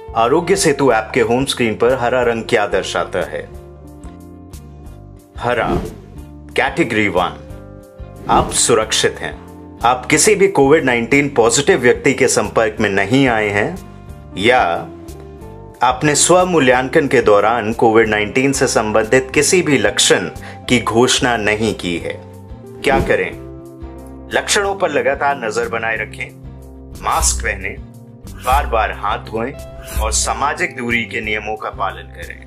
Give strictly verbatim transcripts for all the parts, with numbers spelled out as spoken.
आरोग्य सेतु ऐप के home screen पर हरा रंग क्या दर्शाता है? हरा कैटेगरी वन, आप सुरक्षित हैं। आप किसी भी कोविड नाइन्टीन पॉजिटिव व्यक्ति के संपर्क में नहीं आए हैं या आपने स्व मूल्यांकन के दौरान कोविड नाइन्टीन से संबंधित किसी भी लक्षण की घोषणा नहीं की है। क्या करें? लक्षणों पर लगातार नजर बनाए रखें, मास्क पहनें, बार बार हाथ धोएं और सामाजिक दूरी के नियमों का पालन करें।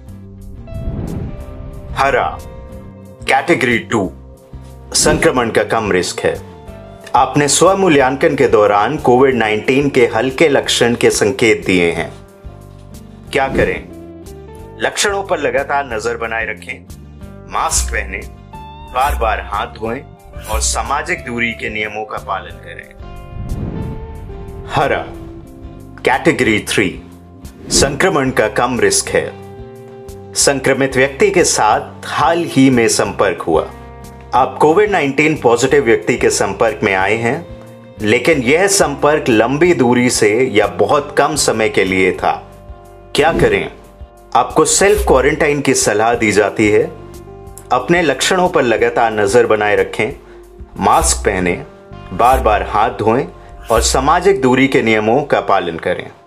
हरा कैटेगरी टू, संक्रमण का कम रिस्क है। आपने स्व मूल्यांकन के दौरान कोविड नाइन्टीन के हल्के लक्षण के संकेत दिए हैं। क्या करें? लक्षणों पर लगातार नजर बनाए रखें, मास्क पहनें, बार बार हाथ धोएं और सामाजिक दूरी के नियमों का पालन करें। हरा कैटेगरी थ्री, संक्रमण का कम रिस्क है। संक्रमित व्यक्ति के साथ हाल ही में संपर्क हुआ। आप कोविड नाइन्टीन पॉजिटिव व्यक्ति के संपर्क में आए हैं, लेकिन यह संपर्क लंबी दूरी से या बहुत कम समय के लिए था। क्या करें? आपको सेल्फ क्वारंटाइन की सलाह दी जाती है। अपने लक्षणों पर लगातार नजर बनाए रखें, मास्क पहनें, बार बार हाथ धोएं और सामाजिक दूरी के नियमों का पालन करें।